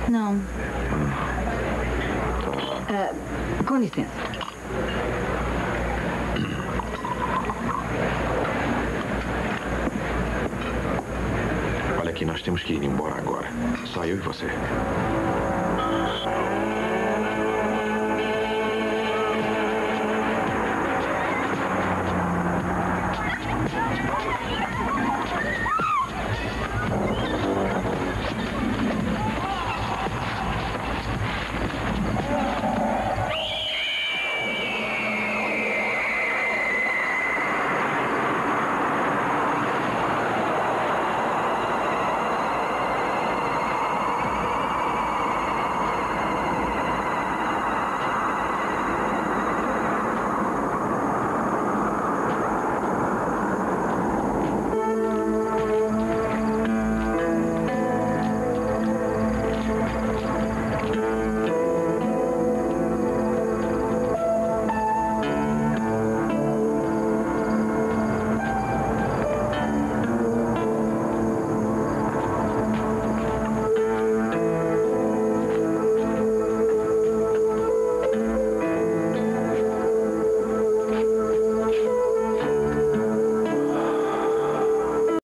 Não. Com licença. Olha aqui, nós temos que ir embora agora. Só eu e você.